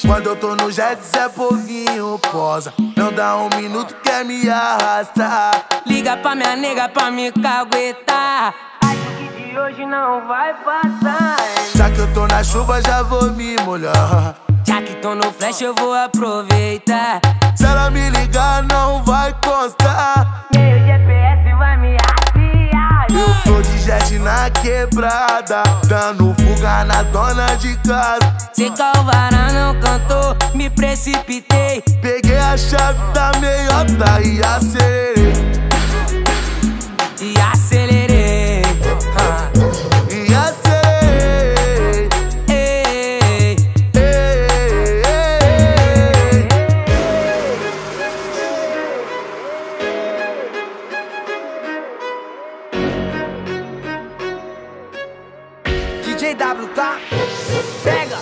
Quando eu tô no jet, Zé Povinho posa. Não dá um minuto, quer me arrastar. Liga pra minha nega pra me caguetar. Acho que de hoje não vai passar. Já que eu tô na chuva, já vou me molhar. Já que tô no flash, eu vou aproveitar. Se ela me ligar, não vai constar. Meu GPS vai me rastrear. Eu tô de jet na quebrada, dando fuga na dona de casa. Sei que o varão não cantou, me precipitei. Peguei a chave da meiota e acelerei. E acelerei. E acelerei. Ei, DJ W, tá? Pega!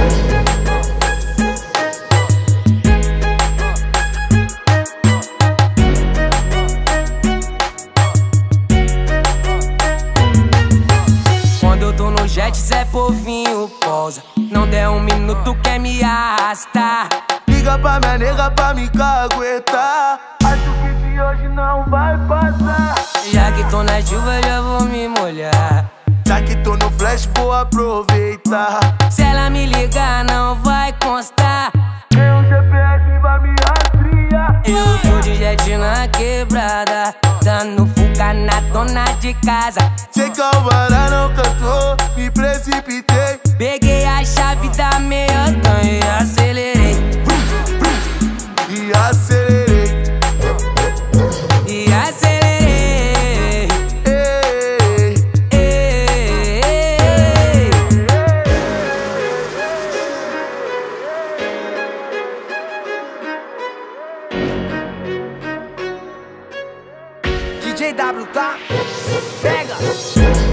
Quando eu tô no jet, Zé Povinho pousa. Não der um minuto, quer me arrastar. Liga pra minha nega pra me caguetar. Acho que de hoje não vai passar. Já que tô na chuva, já vou me molhar. Já que tô no flash, vou aproveitar. Se ela me ligar, não vai constar. Meu GPS vai me rastrear. Eu tô de jet na quebrada, dando fuga na dona de casa. Sei que o varão não cantou, me precipitei. Peguei a chave da meiota e acelerei. E acelerei. E acelerei. DJ W, tá? Pega!